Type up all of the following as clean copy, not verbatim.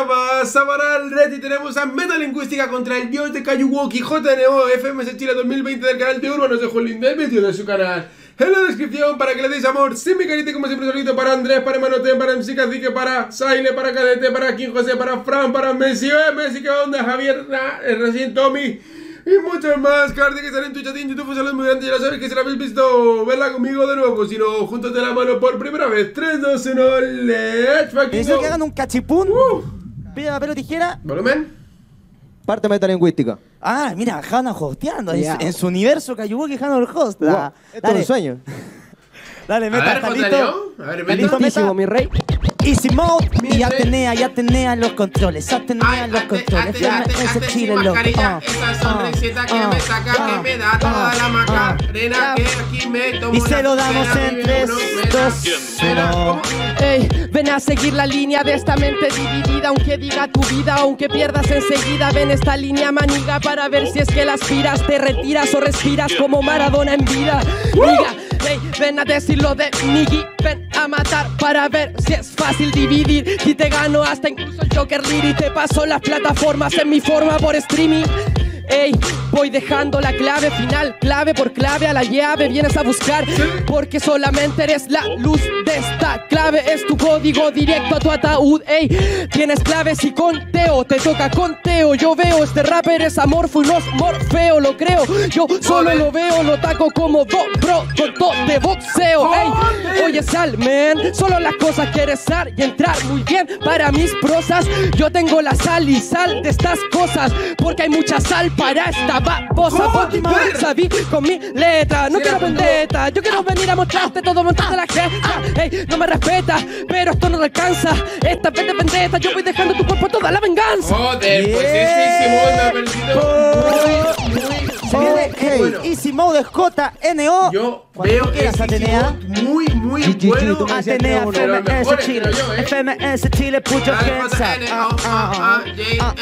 más. Samaral Red y tenemos a Metalingüística contra el dios de Kayuwoki, JNO, FMS Chile 2020 del canal de Urbanos de Jolín, del vídeo de su canal. En la descripción para que le deis amor, sin mi carita como siempre solito, para Andrés, para Manoten, para MC Cacique, para Saile, para Cadete, para King José, para Fran, para Messi, Messi, ¿qué onda? Javier, recién Tommy y muchos más. Cardi que están en Twitch, en YouTube, saludos muy grandes, ya lo sabéis que si la habéis visto, verla conmigo de nuevo, si no, juntos de la mano por primera vez. 3, 2, 1, let's fucking go. Necesito que hagan un cachipún. Piedra, papel o tijera. Volumen. Parte metalingüística. Ah, mira, Hanna hosteando. Yeah. En su universo Kayuwoki Hanna el host. Wow. Esto es un sueño. Dale, Meta, A ver, ¿está José listo? León. A ver, Meta. Listísimo, mi rey. Easy mode. Mi Y rey. Atenea los controles. Atenea los controles. Ese Chile loco. esa sonrisita que me saca, que me da toda la macarena, que aquí me tomo Y se lo una damos cena, en mi 3, uno, 2, Mira, 1. ¿cómo? Ey, ven a seguir la línea de esta mente dividida. Aunque diga tu vida, aunque pierdas enseguida, ven esta línea maniga para ver si es que la aspiras, te retiras o respiras como Maradona en vida. Diga, ey, ven a decirlo de Niggy, ven a matar para ver si es fácil dividir. Si te gano hasta incluso el Joker Liri, te paso las plataformas en mi forma por streaming. Ey, voy dejando la clave final, clave por clave a la llave vienes a buscar, porque solamente eres la luz de esta clave, es tu código directo a tu ataúd. Ey, tienes claves y conteo, te toca conteo. Yo veo este rapper es amorfo y no es morfeo, lo creo, yo solo lo veo, lo taco como bro, con todo de boxeo. Ey, oye Salmen, solo las cosas quieres dar y entrar muy bien para mis prosas. Yo tengo la sal y sal de estas cosas, porque hay mucha sal para esta babosa. Sabí con mi letra, no quiero vendetta, yo quiero venir a mostrarte todo, montarte la jeta. Ey, no me respeta, pero esto no te alcanza. Esta vez de vendetta, yo voy dejando tu cuerpo toda la venganza. Joder, pues ese me ha parecido Se viene Ok. bueno. Easy Mode JNO. Yo Cuando veo quieras, ese Atenea. muy GG, bueno. tú me decías Atenea, que uno de los FMS mejores, Chile, creo yo, FMS Chile, put your Dale, hands JNO, up.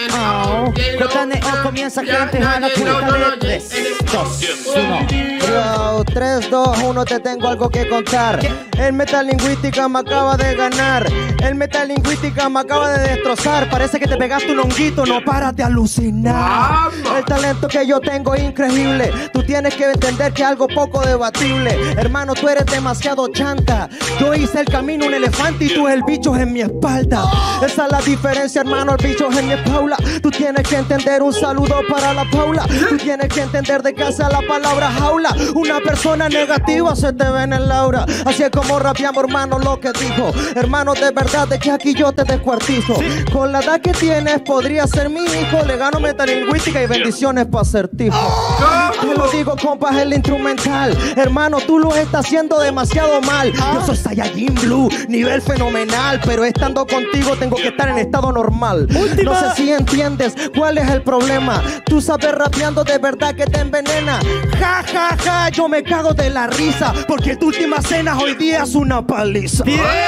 JNO comienza, gente, a la cuenta de 3, 2, 1. Bro, 3, 2, 1, te tengo algo que contar. El Metalingüística me acaba de ganar. El Metalingüística me acaba de destrozar. Parece que te pegaste un honguito, no paras de alucinar. ¡Vamos! El talento que yo tengo es increíble. Tú tienes que entender que es algo poco debatible. Hermano, tú eres demasiado chanta. Yo hice el camino un elefante y tú el bicho en mi espalda. Esa es la diferencia, hermano, el bicho en mi espalda. Tú tienes que entender, un saludo para la Paula. Tú tienes que entender de qué hace la palabra jaula. Una persona negativa se te ve en el aura. Así es como rapeamos, hermano, lo que dijo. Hermano, de verdad, de que aquí yo te descuartizo. Con la edad que tienes, podría ser mi hijo. Le gano Metalingüística y bendiciones para acertijo. Te lo digo, compas, el instrumental. Hermano, tú lo estás haciendo demasiado mal. Yo soy Saiyajin Blue, nivel fenomenal. Pero estando contigo tengo que estar en estado normal. No sé si entiendes cuál es el problema. Tú sabes rapeando de verdad que te envenena. Ja, ja, ja, yo me cago de la risa. Porque tu última cena hoy día es una paliza.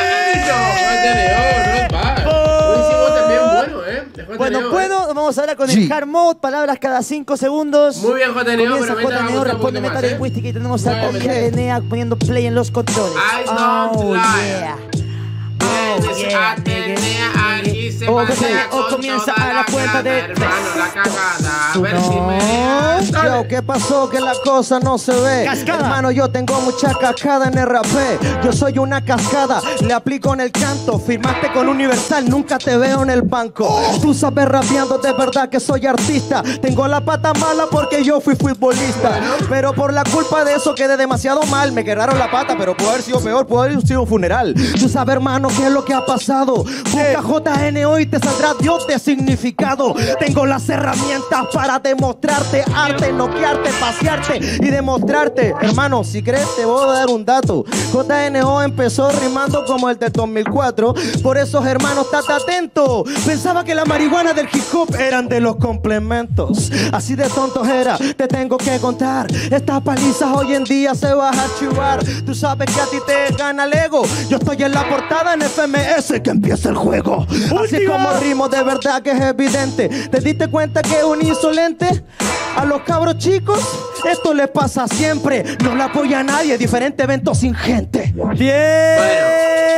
Bueno, vamos ahora con el hard mode, palabras cada 5 segundos. Muy bien, JNO, Comienza pero Meta me JNO, gusta un responde poquito más, Metalingüística y tenemos a Muy bien. Atenea poniendo play en los controles. I don't lie. Yeah. Atenea, aquí se pasea con comienza toda a la la cuenta de cagada, hermano, la cagada. A ver si me... Yo, Dale. ¿qué pasó? Que la cosa no se ve. Cascada. Hermano, yo tengo mucha cascada en el rapé. Yo soy una cascada, le aplico en el canto. Firmaste con Universal, nunca te veo en el banco. Tú sabes rapeando, de verdad que soy artista. Tengo la pata mala porque yo fui futbolista. Pero por la culpa de eso quedé demasiado mal. Me quebraron la pata, pero pudo haber sido peor, pudo haber sido un funeral. Tú sabes, hermano, qué es lo que ha pasado. Busca JNO y te saldrá Dios de significado. Tengo las herramientas para demostrarte arte, noquearte, pasearte y demostrarte. Hermano, si crees te voy a dar un dato. JNO empezó rimando como el del 2004. Por eso, hermano, estate atento. Pensaba que la marihuana del hip hop eran de los complementos. Así de tontos era, te tengo que contar. Estas palizas hoy en día se van a archivar. Tú sabes que a ti te gana el ego. Yo estoy en la portada en FMS, que empieza el juego. Así como rimo, de verdad que es evidente. ¿Te diste cuenta que es un insolente? A los cabros chicos, esto les pasa siempre. No le apoya a nadie, diferente evento sin gente. Bien. Bueno,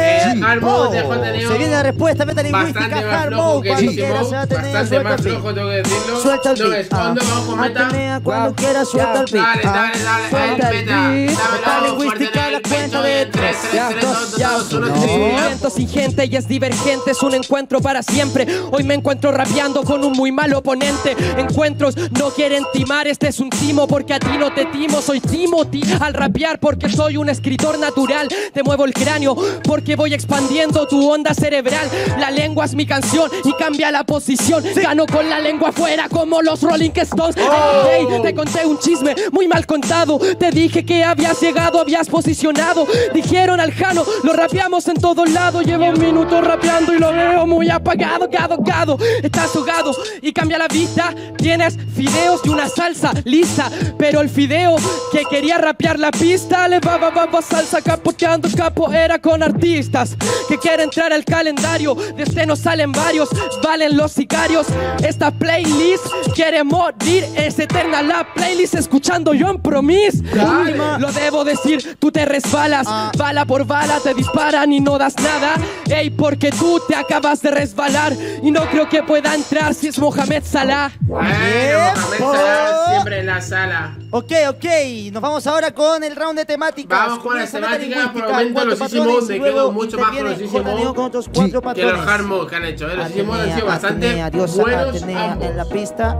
Hard mode de JNO. Se viene la respuesta metalingüística. Bastante más Hard flojo mode. que Cuando Easy quieras, Mode. Atenea, Bastante suelta más el beat. flojo, tengo que decirlo. Suelta el No me beat. escondo, vamos con meta. Atenea, cuando quieras, suelta el beat. Dale, el meta. Metalingüística, la cuenta de 3, 2, 1. Movimiento sin gente y es divergente, es un encuentro para siempre. Hoy me encuentro rapeando con un muy mal oponente. Encuentros no quieren timar, este es un timo porque a ti no te timo. Soy Timothy al rapear porque soy un escritor natural. Te muevo el cráneo porque voy expandiendo tu onda cerebral. La lengua es mi canción y cambia la posición. Gano con la lengua afuera como los Rolling Stones. Hey, te conté un chisme muy mal contado. Te dije que habías llegado, habías posicionado. Dijeron al Jano, lo rapeamos en todos lados. Llevo un minuto rapeando y lo veo muy apagado, gado. Estás ahogado y cambia la vista. Tienes fideos y una salsa lista, pero el fideo que quería rapear la pista le va salsa capoteando capoeira con artistas que quieren entrar al calendario. De este no salen varios, valen los sicarios. Esta playlist quiere morir, es eterna la playlist escuchando John Promise. Lo debo decir, tú te resbalas, bala por bala te disparan y no das nada. Ey, porque tú te acabas de resbalar y no creo que pueda entrar si es Mohamed Salah. Mohamed Salah siempre en la sala. Ok, nos vamos ahora con el round de temáticas. Vamos con las temáticas, por el momento los Easy Mode me quedo mucho más con los Easy Mode que los Hard Mode que han hecho. Los Easy Mode han sido bastante buenos ambos. En la pista.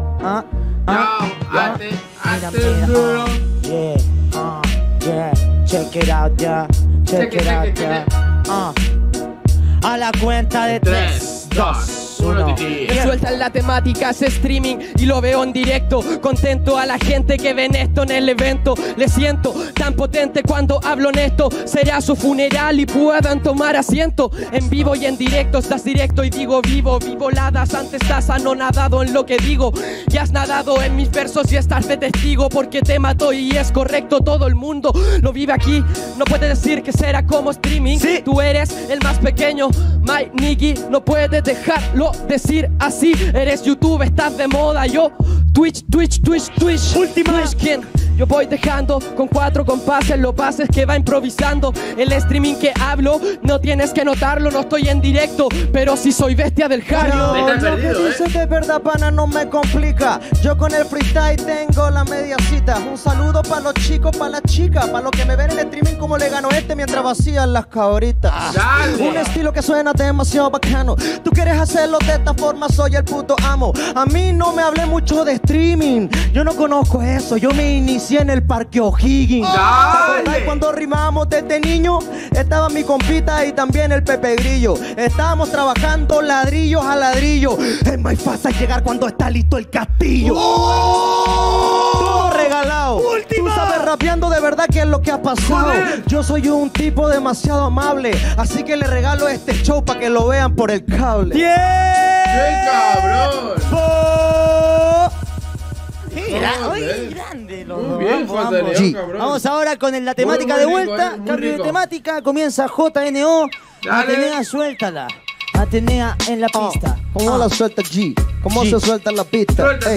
Check it out, check it out. A la cuenta de 3, 2, 1. Me sueltan la temática, es streaming y lo veo en directo. Contento a la gente que ven esto en el evento. Le siento tan potente cuando hablo honesto. Será su funeral y puedan tomar asiento. En vivo y en directo, estás directo y digo vivo. Vi voladas, antes estás anonadado en lo que digo. Y has nadado en mis versos y estás de testigo porque te mato y es correcto. Todo el mundo lo vive aquí. No puedes decir que será como streaming. Sí. Tú eres el más pequeño, my nigga. No puedes dejarlo decir así. Eres YouTube, estás de moda. Yo Twitch. Última. Twitch King. Yo voy dejando con 4 compases. Lo pases que va improvisando. El streaming que hablo no tienes que notarlo. No estoy en directo, pero sí soy bestia del Jario. Lo que dices de verdad, pana, no me complica. Yo con el freestyle tengo la media cita. Un saludo para los chicos, para las chicas, para los que me ven en el streaming como le gano mientras vacían las cabritas. Dale. Un estilo que suena demasiado bacano. Tú quieres hacerlo de esta forma, soy el puto amo. A mí no me hablé mucho de streaming. Yo no conozco eso, yo me inicié en el Parque O'Higgins. Dale. Cuando rimamos desde niño, estaba mi compita y también el Pepe Grillo. Estábamos trabajando ladrillos a ladrillo. Es más fácil llegar cuando está listo el castillo. Todo regalado. Tú sabes rapeando de verdad qué es lo que ha pasado. Yo soy un tipo demasiado amable, así que le regalo este show para que lo vean por el cable. ¡Qué cabrón! Grande, Muy bien, JNO, cabrón. Vamos ahora con la temática Muy de rico, vuelta. muy Cambio de rico. temática. Comienza JNO. Dale. Atenea, suéltala. Atenea en la pista. ¿Cómo la suelta G? ¿Cómo G. se suelta en la pista? Suelta.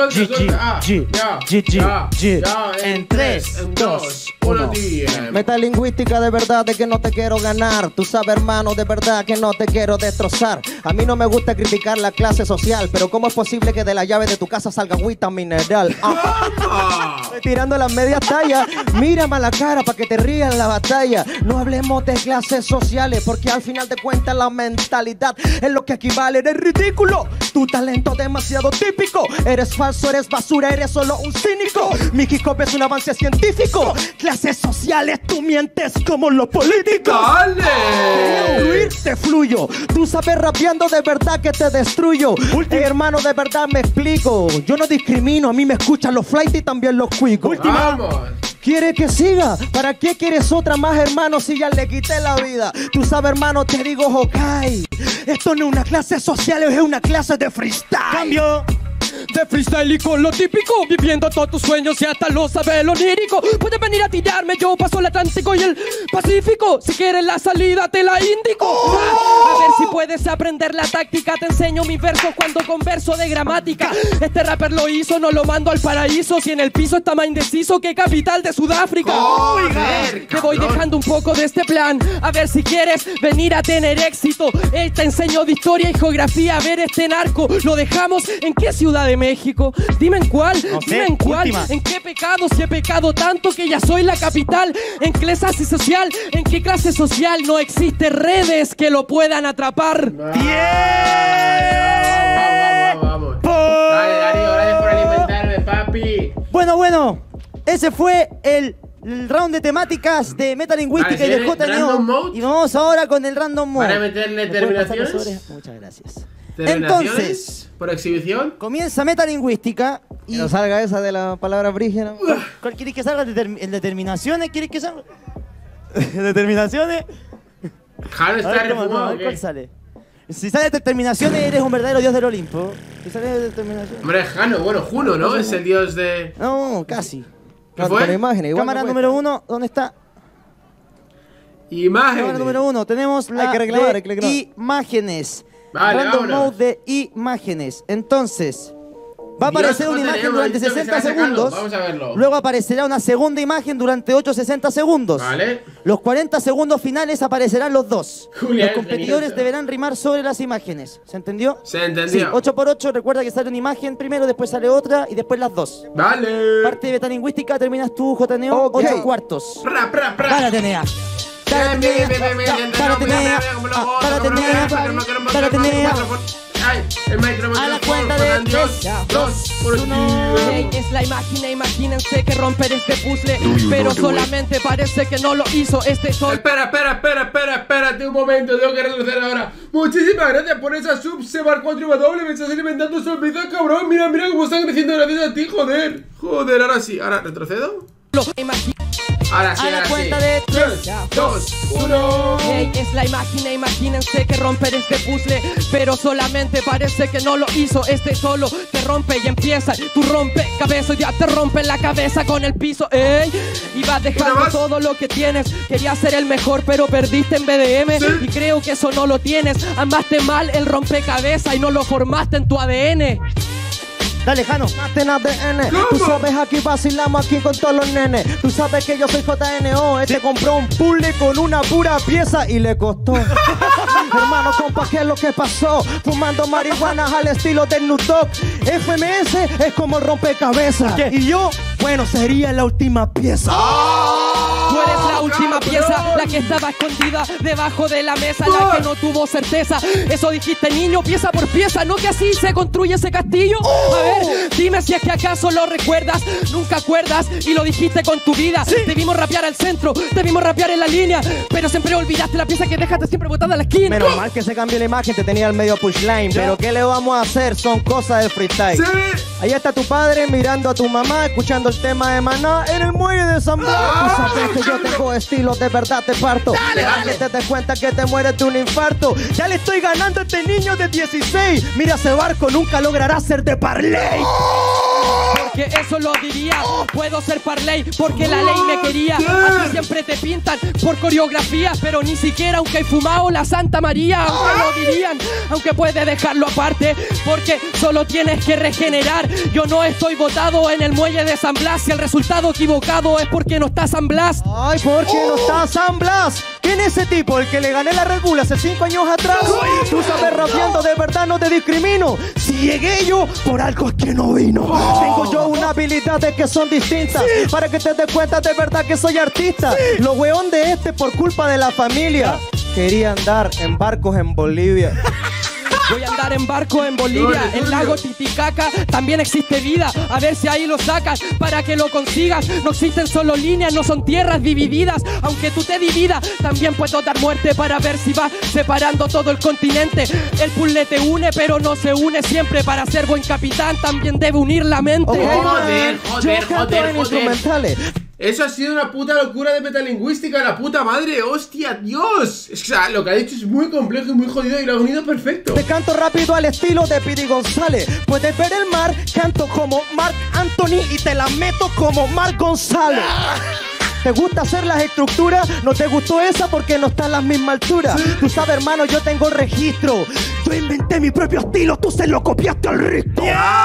En 3, 2, 1. Metalingüística de verdad de que no te quiero ganar. Tú sabes, hermano, de verdad que no te quiero destrozar. A mí no me gusta criticar la clase social, pero ¿cómo es posible que de la llave de tu casa salga agüita mineral? Estoy tirando las medias tallas. Mírame a la cara para que te rías en la batalla. No hablemos de clases sociales, porque al final de cuentas la mentalidad es lo que equivale. Eres ridículo, tu talento demasiado típico. Eres falso, eres basura, eres solo un cínico. Mi hip hop es un avance científico. Clases sociales, tú mientes como los políticos. ¡Dale! Fluir, te fluyo. Tú sabes rapeando de verdad que te destruyo. Hermano, de verdad me explico. Yo no discrimino, a mí me escuchan los flight y también los cuicos. ¡Vamos! ¿Quieres que siga? ¿Para qué quieres otra más, hermano, si ya le quité la vida? Tú sabes, hermano, te digo, Hokai. Esto no es una clase social, es una clase de freestyle. Cambio. de freestyle y con lo típico, viviendo todos tus sueños y hasta lo sabe lo lírico. Puedes venir a tirarme, yo paso el Atlántico y el Pacífico. Si quieres la salida te la indico. A ver si puedes aprender la táctica. Te enseño mis versos cuando converso de gramática. Este rapper lo hizo, no lo mando al paraíso. Si en el piso está más indeciso que capital de Sudáfrica. Joder, te voy cabrón. dejando un poco de este plan. A ver si quieres venir a tener éxito. Te enseño de historia y geografía. A ver este narco, ¿lo dejamos en qué ciudad de México? Dime en cuál, No sé, dime en cuál. última. ¿En qué pecado? Si he pecado tanto que ya soy la capital. ¿En qué clase social? ¿En qué clase social no existe redes que lo puedan atrapar? Vamos. Dale, Darío, gracias por alimentarme, papi. Bueno, ese fue el round de temáticas de Metalingüística Vale, y de ¿sí? JNO. Random mode. Y vamos ahora con el random mode. Para meterle ¿Me puedes pasar los terminaciones. sobres? Muchas gracias. ¿Terminaciones? Entonces, ¿Por exhibición? comienza Metalingüística y... Que no salga esa de la palabra brígida. ¿Cuál quieres que salga? ¿En determinaciones quieres que salga? ¿Determinaciones? Jano A está ver, toma, a refumado, ver ¿o qué? cuál sale. Si sale determinaciones, eres un verdadero dios del Olimpo. Si sale determinaciones... Hombre, Jano, bueno, Juno, ¿no? Es el dios de... No, casi. ¿Qué Con fue? imágenes, igual Cámara no número 1, ¿dónde está? Imágenes. Cámara número 1, tenemos la que reclamar, de hay que reclamar. imágenes. Vale, Random vámonos. mode de imágenes. Entonces, va a Dios, aparecer una JNO, imagen ha durante dicho que 60 se va a sacarlo. segundos. Vamos a verlo. Luego aparecerá una segunda imagen durante 8-60 segundos. Vale. Los 40 segundos finales aparecerán los dos. Julián, Los competidores genioso. deberán rimar sobre las imágenes. ¿Se entendió? Se entendió. Sí, 8x8, recuerda que sale una imagen primero, después sale otra y después las dos. Vale. Parte de metalingüística terminas tú, JNO, Ok. 8 cuartos. Pra, pra, pra. Párate, Nea. Párate, Nea. Párate, Nea. Párate, Nea. Párate, Nea. Ay, el maestro A la cuenta de 3, 2, 1. Hey, es la imagen, imagínense que romper este puzzle, pero solamente parece que no lo hizo este sol. Espérate un momento, tengo que retroceder ahora. Muchísimas gracias por esa sub, Sebar 4W, me estás alimentando sorpresa, cabrón. Mira cómo están creciendo gracias a ti, joder. Joder, ahora sí, ahora retrocedo. Ahora sí, A la ahora cuenta sí. de 3, 2, 1. Hey, es la imagen, imagínense que romper este puzzle, pero solamente parece que no lo hizo este solo, que rompe y empieza, tú rompe cabeza y ya te rompe la cabeza con el piso, ey, y vas Una dejando más. todo lo que tienes, querías ser el mejor pero perdiste en BDM, Sí. y creo que eso no lo tienes, amaste mal el rompecabezas y no lo formaste en tu ADN. Dale, Jano. Maten ADN. ¿Cómo? Tú sabes, aquí vacilamos aquí con todos los nenes. Tú sabes que yo soy JNO. Este compró un puzzle con una pura pieza y le costó. Hermano, compa, ¿qué es lo que pasó? Fumando marihuana al estilo del Snoop Dogg. FMS es como el rompecabezas. ¿Qué? Y yo, bueno, sería la última pieza. Tú eres la última cabrón. pieza, la que estaba escondida debajo de la mesa, la que no tuvo certeza. Eso dijiste, niño, pieza por pieza, no que así se construye ese castillo. A ver, dime si es que acaso lo recuerdas, nunca acuerdas y lo dijiste con tu vida. Te vimos rapear al centro, te vimos rapear en la línea, pero siempre olvidaste la pieza que dejaste siempre botada en la esquina. Menos mal que se cambió la imagen, te tenía el medio pushline. Pero ¿qué le vamos a hacer? Son cosas del freestyle. Sí. Ahí está tu padre mirando a tu mamá, escuchando el tema de Maná en el muelle de San Blas. Tú sabes que yo tengo estilo, de verdad te parto. Deja que te des cuenta que te mueres de un infarto. Ya le estoy ganando a este niño de 16. Mira, ese barco nunca logrará ser de Parley. Porque eso lo diría, puedo ser Parley porque la ley me quería. Aquí siempre te pintan por coreografía, pero ni siquiera aunque hay fumado la Santa María, aunque lo dirían, aunque puedes dejarlo aparte, porque solo tienes que regenerar. Yo no estoy votado en el muelle de San Blas, si el resultado equivocado es porque no está San Blas. Ay, ¿por qué no está San Blas? ¿Quién es ese tipo? El que le gané la Red Bull hace 5 años atrás. Tú sabes, rapeando, de verdad no te discrimino. Si llegué yo, por algo es que no vino. Tengo yo una habilidad de que son distintas. Para que te des cuenta de verdad que soy artista. Lo weón de este por culpa de la familia. Quería andar en barcos en Bolivia. Voy a andar en barco en Bolivia, el lago Titicaca, también existe vida, a ver si ahí lo sacas para que lo consigas. No existen solo líneas, no son tierras divididas, aunque tú te dividas, también puedo dar muerte para ver si vas separando todo el continente. El puzzle te une, pero no se une siempre. Para ser buen capitán también debe unir la mente. Joder, Yo canto en instrumentales. Eso ha sido una puta locura de metalingüística, la puta madre, hostia, Dios. O sea, lo que ha dicho es muy complejo y muy jodido y lo ha unido perfecto. Te canto rápido al estilo de Pidi González. Puedes ver el mar, canto como Marc Anthony y te la meto como Marc González. ¿Te gusta hacer las estructuras? No te gustó esa porque no está a la misma altura. Tú sabes, hermano, yo tengo el registro. Yo inventé mi propio estilo, tú se lo copiaste al resto.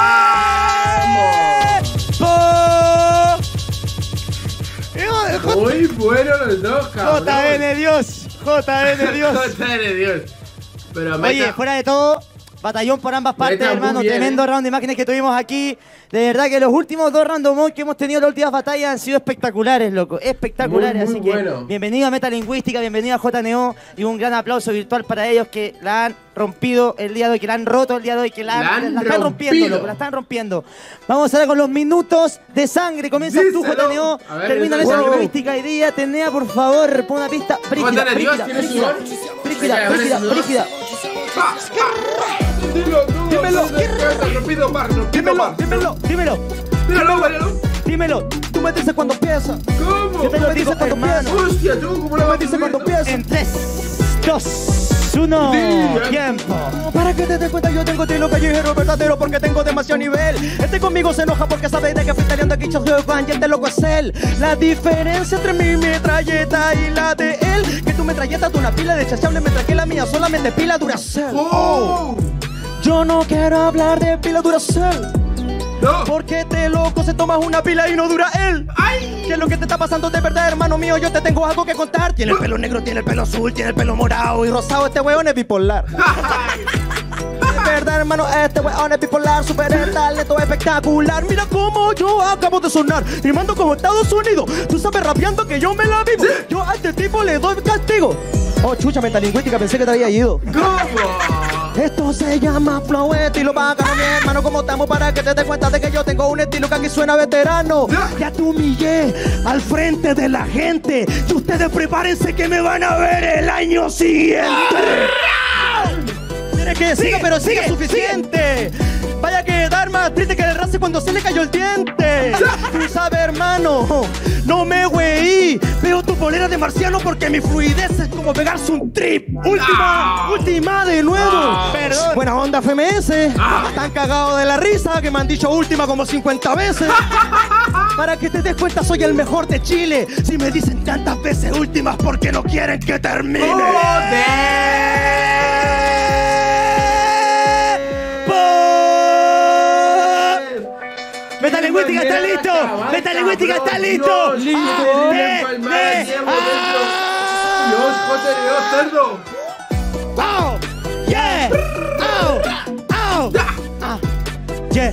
Muy bueno los dos, cabrón. JN Dios. JN Dios. JN Dios. Pero Oye, fuera de todo, batallón por ambas partes, hermano. Bien, Tremendo round de imágenes que tuvimos aquí. De verdad que los últimos 2 random que hemos tenido en las últimas batallas han sido espectaculares, loco. Espectaculares. Muy Así que bueno. bienvenido a Metalingüística, bienvenido a JNO y un gran aplauso virtual para ellos que la han rompido el día de hoy, que la han roto el día de hoy, que la están rompiendo, loco, la están rompiendo. Vamos ahora con los minutos de sangre. Comienza tú, JNO. Termina Metalingüística y día. Tenea, por favor, pon una pista brígida. Brígida. Dímelo. Tú me dices cuando empieza. ¿Cómo? Yo te lo digo cuando empieza. Hostia, tú, ¿cómo lo vas a dices cuando empieza? En 3, 2, 1, tiempo. Para que te des cuenta, yo tengo estilo callejero verdadero porque tengo demasiado nivel. Este conmigo se enoja porque sabe de que freestyleando aquí yo soy fan y este loco es él. La diferencia entre mi metralleta y la de él, que tu metralleta es una pila desechable, mientras que la mía solamente pila Duracell. Yo no quiero hablar de pila Duracell. No. Porque este loco se toma una pila y no dura él. ¡Ay! ¿Qué es lo que te está pasando de verdad, hermano mío? Yo te tengo algo que contar. Tiene el pelo negro, tiene el pelo azul, tiene el pelo morado y rosado. Este weón es bipolar. De verdad, hermano, este weón es bipolar. Super talento espectacular. Mira cómo yo acabo de sonar. Rimando como Estados Unidos. Tú sabes rapeando que yo me la vivo. Yo a este tipo le doy castigo. Oh, chucha, metalingüística, pensé que te había ido. ¿Cómo? Esto se llama flow, estilo bacano, mi hermano. ¿Cómo estamos para que te des cuenta de que yo tengo un estilo que aquí suena veterano? Ya te humillé al frente de la gente y ustedes prepárense que me van a ver el año siguiente. Tiene que siga, pero sigue suficiente. Vaya que dar más triste que el race cuando se le cayó el diente. Tú sabes, hermano, no me güey. Veo tu polera de marciano porque mi fluidez es como pegarse un trip. Última de nuevo. Perdón. Buena onda, FMS. Están cagados de la risa que me han dicho última como 50 veces. Para que te des cuenta, soy el mejor de Chile. Si me dicen tantas veces últimas porque no quieren que termine. ¡Metalingüística está listo! ¡Metalingüística está listo! Dios, JNO, cerdo. ¡Oh! ¡Yeah! ¡Oh! ¡Oh! ¡Yeah!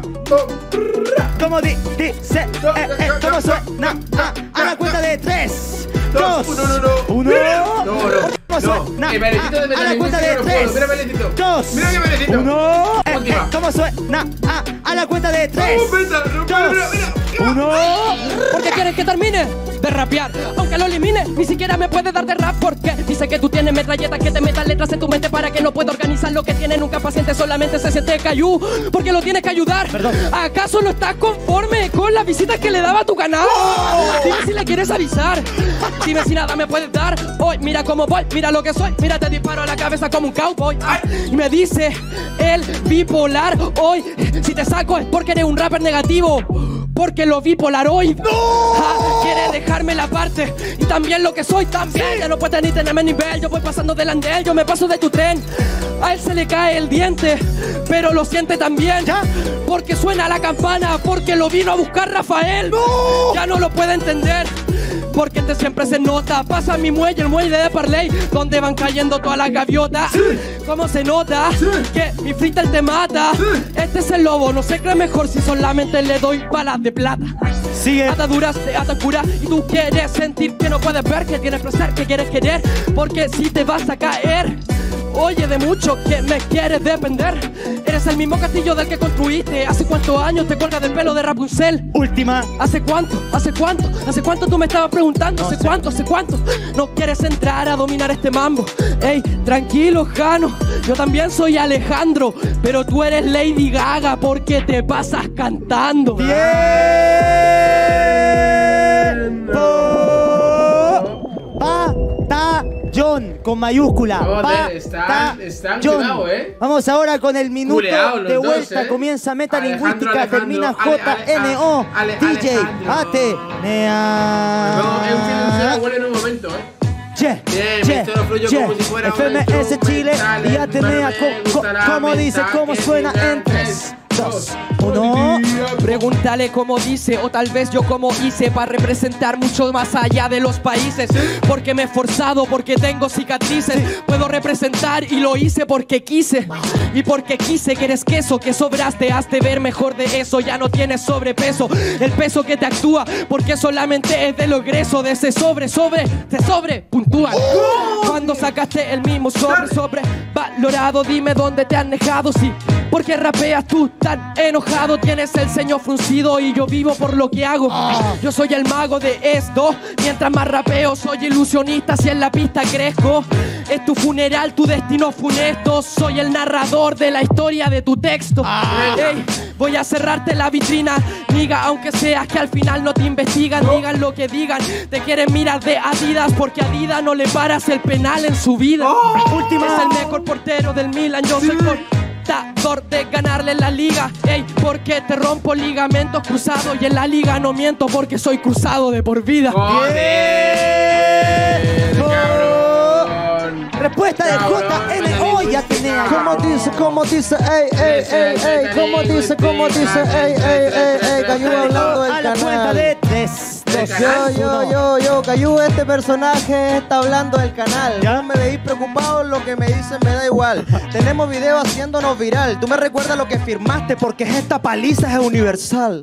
¿Cómo dice? ¿Cómo suena? A la cuenta de 3, 2, 1. ¿Cómo suena? A la cuenta de 3, 2, 1. ¿Cómo suena? A la cuenta de 3, 2, 1. ¿Por qué quieres que termine de rapear? Aunque lo elimine, ni siquiera me puede dar de rap. Porque dice que tú tienes metralletas que te metan letras en tu mente para que no pueda organizar lo que tiene. Nunca paciente, solamente se siente cayú. Porque lo tienes que ayudar. Perdón. ¿Acaso no estás conforme con las visitas que le daba a tu canal? Dime si le quieres avisar. Dime si nada me puedes dar. Hoy mira cómo voy, mira lo que soy. Mira, te disparo a la cabeza como un cowboy. Y me dice el bipolar. Hoy, si te saco es porque eres un rapper negativo. Porque lo vi polaroid. Quiere dejarme la parte y también lo que soy también. Ya no puedes ni tenerme nivel. Yo voy pasando delante de él, yo me paso de tu tren. A él se le cae el diente, pero lo siente también. Porque suena la campana, porque lo vino a buscar Rafael. Ya no lo puede entender, porque este siempre se nota. Pasa mi muelle, el muelle de Parley, donde van cayendo todas las gaviotas. ¿Cómo se nota? Que mi freestyle te mata. Este es el lobo, no se cree mejor si solamente le doy balas de plata. Sigue. Ataduras de atacura y tú quieres sentir que no puedes ver, que tienes placer, que quieres querer, porque si te vas a caer. Oye, de mucho que me quieres depender. Eres el mismo castillo del que construiste. ¿Hace cuántos años te cuelgas del pelo de Rapunzel? Última. ¿Hace cuánto? ¿Hace cuánto? ¿Hace cuánto tú me estabas preguntando? ¿Hace cuánto? ¿Hace cuánto? No quieres entrar a dominar este mambo. Ey, tranquilo, Jano. Yo también soy Alejandro, pero tú eres Lady Gaga porque te pasas cantando. ¡Bien! con mayúscula. Joder, están cuidado, Vamos ahora con el minuto Culeado los de dos, vuelta. Comienza Metalingüística, Alejandro, termina Ale- JNO, DJ Alejandro. Atenea. No, es un silencio vuelve en un momento, Che, Bien, esto lo fluyo como si fuera un FMS Chile instrumental, y Atenea, me gusta la ¿cómo dice? menta ¿Cómo que suena? tiene En 3, 2, 1. Pregúntale cómo dice, o tal vez yo cómo hice para representar mucho más allá de los países. Porque me he esforzado, porque tengo cicatrices. Puedo representar y lo hice porque quise. Y porque quise que eres queso, que sobraste, hazte ver mejor de eso. Ya no tienes sobrepeso, el peso que te actúa, porque solamente es de lo egreso de ese te puntúan. Cuando sacaste el mismo sobre valorado, dime dónde te han dejado, sí. Porque rapeas tú tan enojado, tienes el ceño fruncido y yo vivo por lo que hago. Yo soy el mago de esto, mientras más rapeo soy ilusionista, si en la pista crezco. Es tu funeral, tu destino funesto, soy el narrador de la historia de tu texto. Ey, voy a cerrarte la vitrina, niga, aunque seas que al final no te investigan. Digan lo que digan, te quieren mirar de Adidas, porque a Adidas no le paras el penal en su vida. Última. Es el mejor portero del Milan, yo soy portador de ganarle la liga. Ey, porque te rompo ligamentos cruzados y en la liga no miento porque soy cruzado de por vida. Joder, cabrón. Respuesta de JNO y Atenea. ¿Cómo dice, ey, cómo dice, Cayu hablando del A la cuenta canal. de 3, 2, Yo, Cayu, este personaje está hablando del canal. ¿Ya? No me veis preocupado, lo que me dicen me da igual. Tenemos videos haciéndonos viral. Tú me recuerdas lo que firmaste porque esta paliza es universal.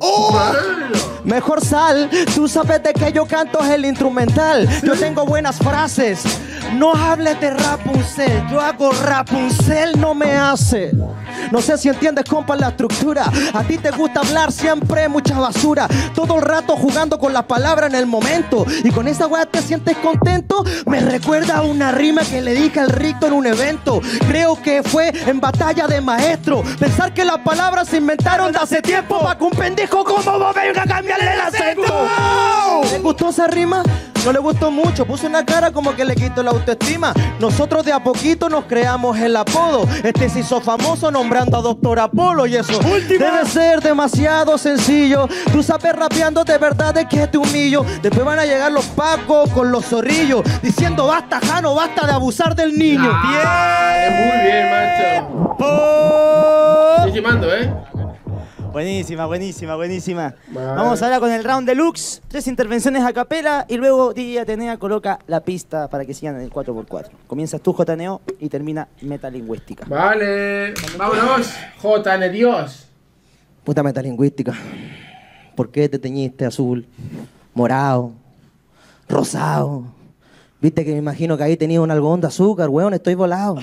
Mejor sal, tú sabes de que yo canto es el instrumental. Yo tengo buenas frases. No hables de Rapunzel, yo hago Rapunzel, no me hace. No sé si entiendes, compa, la estructura. A ti te gusta hablar siempre mucha basura, todo el rato jugando con las palabras en el momento. Y con esa weá te sientes contento. Me recuerda a una rima que le dije al Ricto en un evento. Creo que fue en batalla de maestro. Pensar que las palabras se inventaron de hace tiempo para que un pendejo como vos venga a cambiarle el acento. ¿Le gustó esa rima? No le gustó mucho, puso una cara como que le quitó la autoestima. Nosotros de a poquito nos creamos el apodo. Este se hizo famoso nombrando a Doctor Apolo y eso debe ser demasiado sencillo. Tú sabes rapeando de verdad de que te humillo. Después van a llegar los pacos con los zorrillos diciendo basta, Jano, basta de abusar del niño. Muy bien, macho. Estoy quemando, Buenísima. Vale. Vamos ahora con el round deluxe. 3 intervenciones a capela y luego DJ Atenea coloca la pista para que sigan en el 4x4. Comienzas tú, JNO, y termina Metalingüística. Vale, vámonos. JN Dios. Puta metalingüística. ¿Por qué te teñiste azul, morado, rosado? Viste que me imagino que ahí tenías un algodón de azúcar, weón, estoy volado.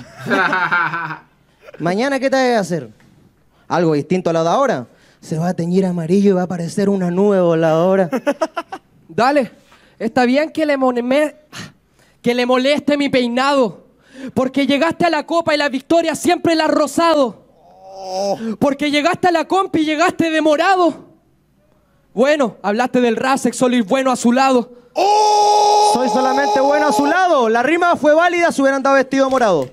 Mañana, ¿qué te vas a hacer? Algo distinto a lo de ahora. Se va a teñir amarillo y va a aparecer una nube voladora. Dale, está bien que le moleste mi peinado, porque llegaste a la copa y la victoria siempre la has rozado. Porque llegaste a la compa y llegaste de morado. Bueno, hablaste del Rasek, soy bueno a su lado. Soy solamente bueno a su lado. La rima fue válida si hubieran andado vestido morado.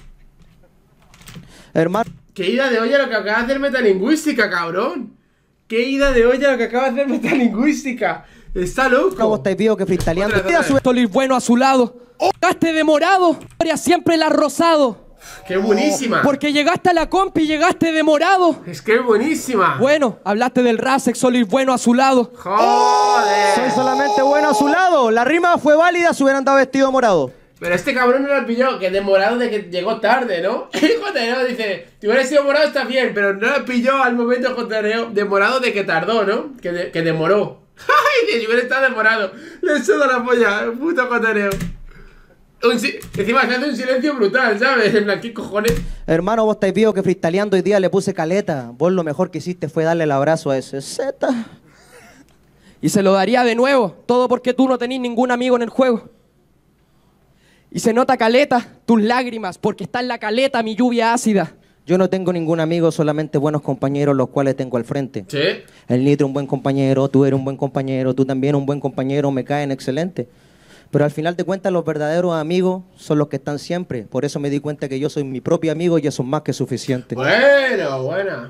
Hermano. Qué ida de olla lo que acaba de hacer Metalingüística, cabrón. Qué ida de olla lo que acaba de hacer Metalingüística. Está loco. ¿Cómo estáis vivo que freestyleando? Otra vez. Soy bueno a su lado. Llegaste de morado, la victoria siempre la has rozado. Qué buenísima. Porque llegaste a la compa y llegaste de morado. Es que es buenísima. Bueno, hablaste del Rasek, soy bueno a su lado. Joder. Soy solamente bueno a su lado. La rima fue válida si hubieran andado vestido morado. Pero este cabrón no lo pilló, que de morado de que llegó tarde, ¿no? JNO dice, si hubiera sido morado está bien, pero no lo pilló al momento JNO de morado de que tardó, ¿no? Que demoró. ¡Ay! Si hubiera estado demorado. Le suda la polla, puto JNO. Encima se hace un silencio brutal, ¿sabes? En plan, ¿qué cojones? Hermano, vos estáis vivo que freestyleando hoy día le puse caleta. Vos lo mejor que hiciste fue darle el abrazo a ese Z. Y se lo daría de nuevo, todo porque tú no tenés ningún amigo en el juego. Y se nota caleta, tus lágrimas, porque está en la caleta mi lluvia ácida. Yo no tengo ningún amigo, solamente buenos compañeros, los cuales tengo al frente. ¿Sí? El Nitro un buen compañero, tú eres un buen compañero, tú también un buen compañero, me caen excelente. Pero al final de cuentas los verdaderos amigos son los que están siempre. Por eso me di cuenta que yo soy mi propio amigo y eso es más que suficiente. Bueno, buena.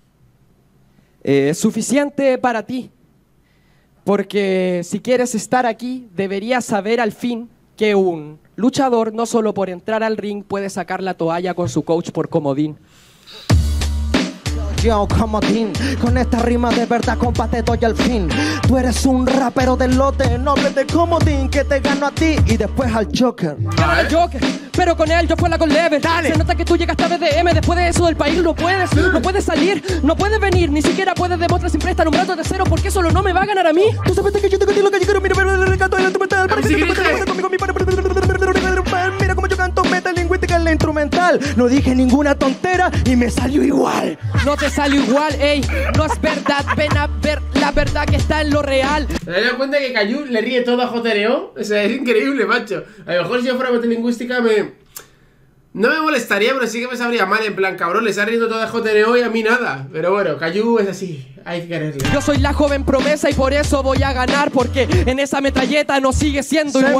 Suficiente para ti. Porque si quieres estar aquí, deberías saber al fin que un luchador no solo por entrar al ring puede sacar la toalla con su coach por comodín. Yo, comodín, con esta rima de verdad, compa, te doy al fin. Tú eres un rapero del lote, noble de comodín, que te gano a ti y después al Joker. Gana al Joker, pero con él yo fue la con level. Dale. Se nota que tú llegaste a BDM, después de eso del país no puedes salir, no puedes venir, ni siquiera puedes demostrar siempre estar nombrando de cero, porque solo no me va a ganar a mí. Tú sabes que yo te contigo callejero, mira, pero el recanto del instrumental. Mira cómo yo canto metalingüística en la instrumental. No dije ninguna tontera y me salió igual. No te salió igual, ey, no es verdad, ven a ver la verdad que está en lo real. ¿Te das cuenta que Cayu le ríe todo a JNO? O sea, es increíble, macho. A lo mejor si yo fuera metalingüística no me molestaría, pero sí que me sabría mal. En plan, cabrón, le está riendo todo a JNO y a mí nada. Pero bueno, Cayu es así, hay que quererle. Yo soy la joven promesa y por eso voy a ganar, porque en esa metralleta no sigue siendo igual. Se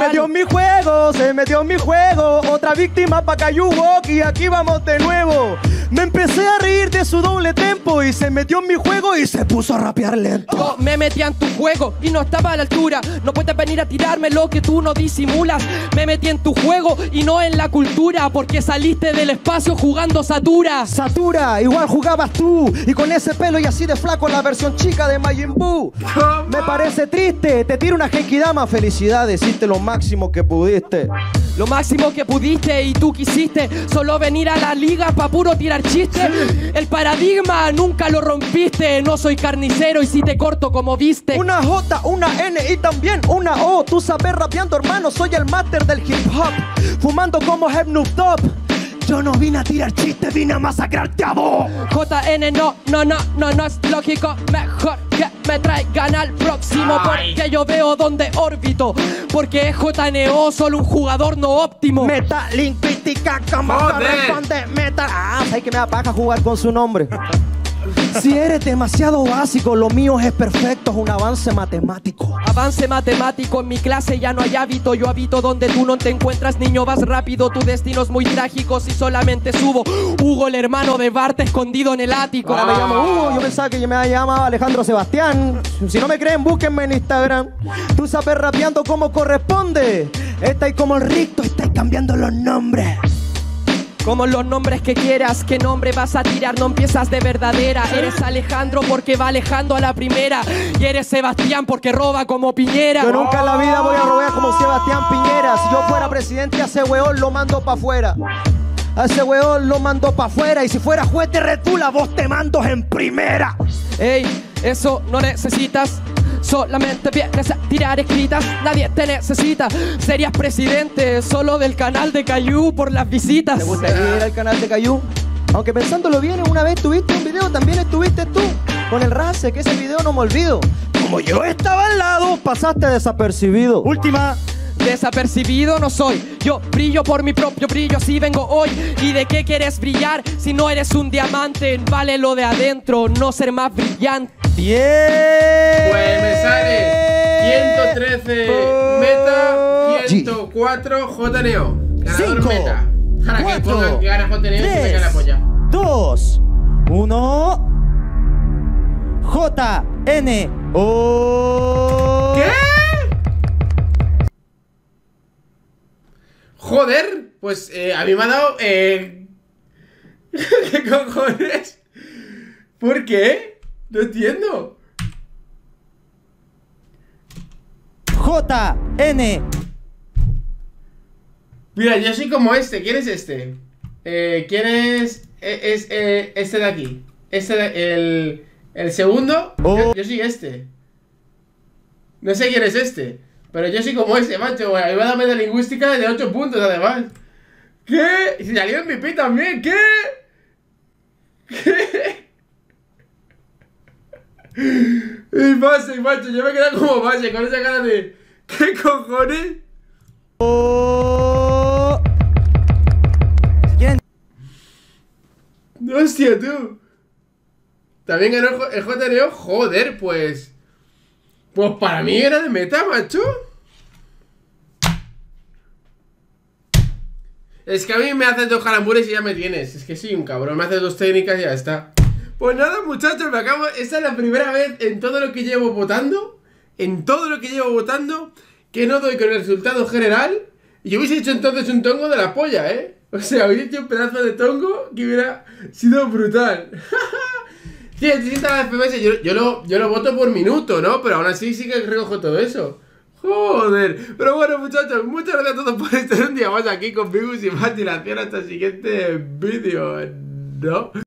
me dio mi juego, otra víctima pa' Cayu Walk y aquí vamos de nuevo. Me empecé a reír de su doble tempo y se metió en mi juego y se puso a rapear lento. Yo me metí en tu juego y no estaba a la altura. No puedes venir a tirarme lo que tú no disimulas. Me metí en tu juego y no en la cultura, porque saliste del espacio jugando Satura. Satura, igual jugabas tú y con ese pelo y así de flaco la versión chica de Majin Buu. Me parece triste, te tiro una Genkidama. Felicidades, hiciste lo máximo que pudiste. Lo máximo que pudiste y tú quisiste solo venir a la liga pa' puro tirar chistes. El paradigma nunca lo rompiste. No soy carnicero y si te corto como viste. Una J, una N y también una O. Tú sabes rapeando, hermano, soy el máster del hip hop. Fumando como Snoop Dogg. Yo no vine a tirar chistes, vine a masacrarte a vos. JN no es lógico. Mejor que me traigan al próximo. Porque yo veo donde órbito. Porque es JNO, solo un jugador no óptimo. Metalingüística, como corresponde. Sabes que me da paja jugar con su nombre. Si eres demasiado básico, lo mío es perfecto, es un avance matemático. Avance matemático, en mi clase ya no hay hábito. Yo habito donde tú no te encuentras, niño, vas rápido. Tu destino es muy trágico si solamente subo. Hugo, el hermano de Bart, escondido en el ático. Ahora me llamo Hugo, yo pensaba que yo me llamaba Alejandro Sebastián. Si no me creen, búsquenme en Instagram. Tú sabes rapeando como corresponde. Estáis como el Ricto, estáis cambiando los nombres. Como los nombres que quieras, ¿qué nombre vas a tirar? No empiezas de verdadera. Eres Alejandro porque va alejando a la primera. Y eres Sebastián porque roba como Piñera. Yo nunca en la vida voy a robar como Sebastián Piñera. Si yo fuera presidente, a ese weón lo mando pa' afuera. A ese weón lo mando pa' afuera. Y si fuera juez de Red Bull, a vos te mando en primera. Ey, eso no necesitas. Solamente vienes a tirar escritas, nadie te necesita. Serías presidente solo del canal de Cayu por las visitas. ¿Te gustaría ir al canal de Cayu? Aunque pensándolo bien, una vez tuviste un video, también estuviste tú con el Race, que ese video no me olvido. Como yo estaba al lado, pasaste desapercibido. Última. Desapercibido no soy, yo brillo por mi propio brillo, así vengo hoy. ¿Y de qué quieres brillar si no eres un diamante? Vale lo de adentro, no ser más brillante. ¡Bien! Pues me sale 113 Meta, 104 JNO. Ganador 5, Meta. Para que 4, pongan que gana JNO y se me cae la polla. 2, 1. JNO. ¿Qué? Joder, pues a mí me ha dado... ¿Qué cojones? ¿Por qué? No entiendo. JN. Mira, yo soy como este. ¿Quién es este? ¿Quién es este de aquí? El segundo. Oh. Yo soy este. No sé quién es este. Pero yo soy como ese, macho. Me va a dar metalingüística de 8 puntos, además. ¿Qué? Y salió MVP también. ¿Qué? ¿Qué? Y base, macho. Yo me quedé como base con esa cara de... ¿Qué cojones? Si quieren. Hostia, tú. También ganó el JNO. Joder, pues... Pues para mí era de meta, macho. Es que a mí me haces 2 calambures y ya me tienes. Es que soy un cabrón, me haces 2 técnicas y ya está. Pues nada, muchachos, esta es la primera vez en todo lo que llevo votando. En todo lo que llevo votando, que no doy con el resultado general. Y yo hubiese hecho entonces un tongo de la polla, ¿eh? O sea, hubiese hecho un pedazo de tongo que hubiera sido brutal. Sí, el 60 FPS yo lo voto por minuto, ¿no? Pero aún así sí que recojo todo eso. Joder. Pero bueno, muchachos, muchas gracias a todos por estar un día más aquí conmigo. Sin más dilación, hasta el siguiente vídeo, ¿no?